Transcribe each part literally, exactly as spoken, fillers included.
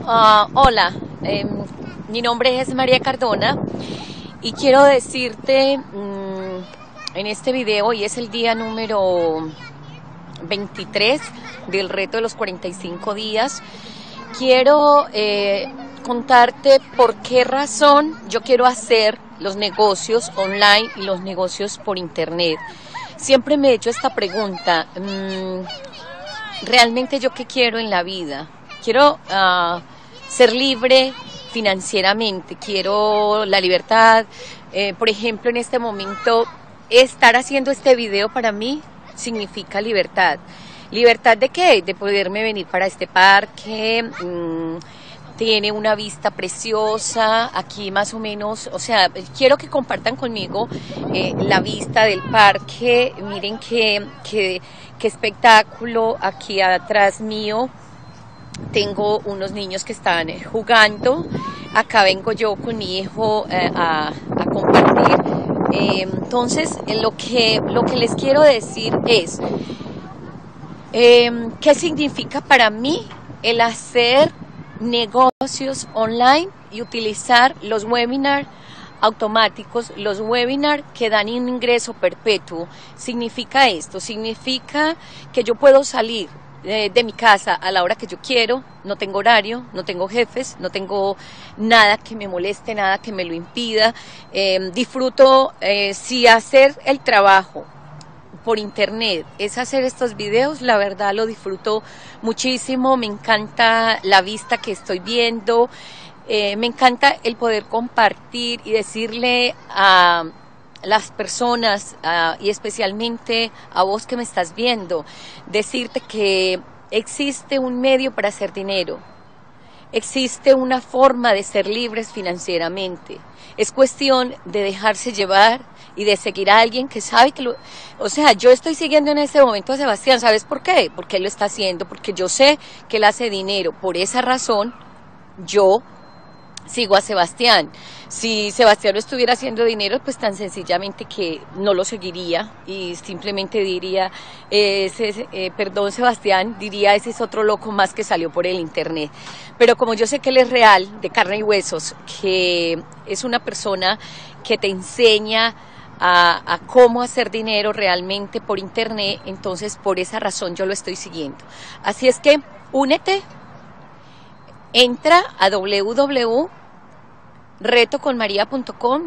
Uh, hola, eh, mi nombre es María Cardona y quiero decirte um, en este video, hoy es el día número veintitrés del reto de los cuarenta y cinco días, quiero eh, contarte por qué razón yo quiero hacer los negocios online y los negocios por internet. Siempre me he hecho esta pregunta, um, ¿realmente yo qué quiero en la vida? Quiero uh, ser libre financieramente, quiero la libertad. Eh, por ejemplo, en este momento, estar haciendo este video para mí significa libertad. ¿Libertad de qué? De poderme venir para este parque. Mmm, tiene una vista preciosa, aquí más o menos, o sea, quiero que compartan conmigo eh, la vista del parque. Miren qué, qué, qué espectáculo aquí atrás mío. Tengo unos niños que están jugando, acá vengo yo con mi hijo eh, a, a compartir. Eh, entonces, lo que, lo que les quiero decir es, eh, ¿qué significa para mí el hacer negocios online y utilizar los webinars automáticos, los webinars que dan un ingreso perpetuo? Significa esto, significa que yo puedo salir de, de mi casa a la hora que yo quiero, no tengo horario, no tengo jefes, no tengo nada que me moleste, nada que me lo impida. Eh, disfruto, eh, si hacer el trabajo por internet es hacer estos videos, la verdad lo disfruto muchísimo, me encanta la vista que estoy viendo, eh, me encanta el poder compartir y decirle a las personas uh, y especialmente a vos que me estás viendo, decirte que existe un medio para hacer dinero, existe una forma de ser libres financieramente, es cuestión de dejarse llevar y de seguir a alguien que sabe que lo... O sea, yo estoy siguiendo en este momento a Sebastián, ¿sabes por qué? Porque él lo está haciendo, porque yo sé que él hace dinero, por esa razón yo sigo a Sebastián. Si Sebastián no estuviera haciendo dinero, pues tan sencillamente que no lo seguiría y simplemente diría, eh, ese, eh, perdón Sebastián, diría ese es otro loco más que salió por el internet. Pero como yo sé que él es real, de carne y huesos, que es una persona que te enseña a, a cómo hacer dinero realmente por internet, entonces por esa razón yo lo estoy siguiendo. Así es que únete. Entra a w w w punto reto con maría punto com.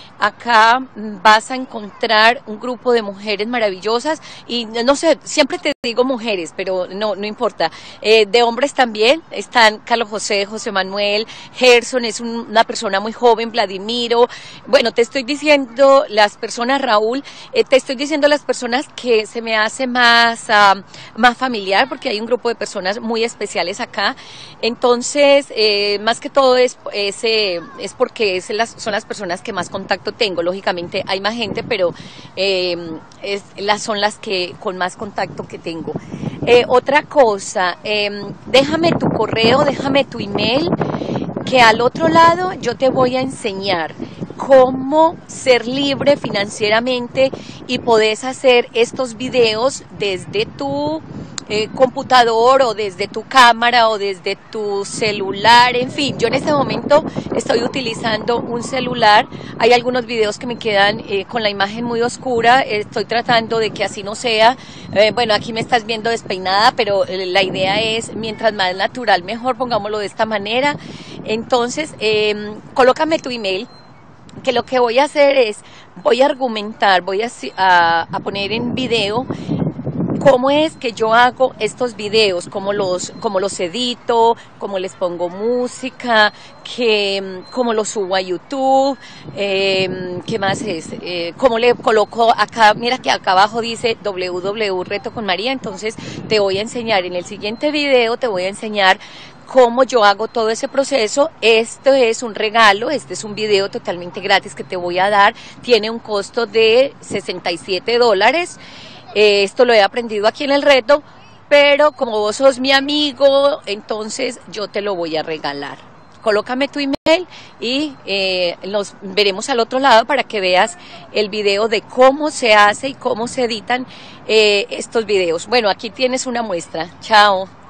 Acá vas a encontrar un grupo de mujeres maravillosas y no sé, siempre te digo mujeres, pero no, no importa. Eh, de hombres también están Carlos José, José Manuel, Gerson es un, una persona muy joven, Vladimiro. Bueno, te estoy diciendo las personas, Raúl, eh, te estoy diciendo las personas que se me hace más, uh, más familiar porque hay un grupo de personas muy especiales acá. Entonces, eh, más que todo es, es, eh, es porque es las, son las personas que más contacto tengo. Lógicamente hay más gente, pero eh, es, las son las que con más contacto que tengo. Eh, otra cosa, eh, déjame tu correo, déjame tu email, que al otro lado yo te voy a enseñar cómo ser libre financieramente y podés hacer estos videos desde tu Eh, computador o desde tu cámara o desde tu celular, en fin, yo en este momento estoy utilizando un celular. Hay algunos videos que me quedan eh, con la imagen muy oscura, estoy tratando de que así no sea. Eh, bueno, aquí me estás viendo despeinada, pero eh, la idea es mientras más natural mejor, pongámoslo de esta manera. Entonces, eh, colócame tu email, que lo que voy a hacer es, voy a argumentar, voy a, a, a poner en video cómo es que yo hago estos videos, cómo los, cómo los edito, cómo les pongo música, que, cómo los subo a YouTube, eh, ¿qué más es? Eh, cómo le coloco acá, mira que acá abajo dice w w w punto reto con maría, entonces te voy a enseñar en el siguiente video, te voy a enseñar cómo yo hago todo ese proceso. Esto es un regalo, este es un video totalmente gratis que te voy a dar, tiene un costo de sesenta y siete dólares. Eh, esto lo he aprendido aquí en el reto, pero como vos sos mi amigo, entonces yo te lo voy a regalar. Colócame tu email y eh, nos veremos al otro lado para que veas el video de cómo se hace y cómo se editan eh, estos videos. Bueno, aquí tienes una muestra. Chao.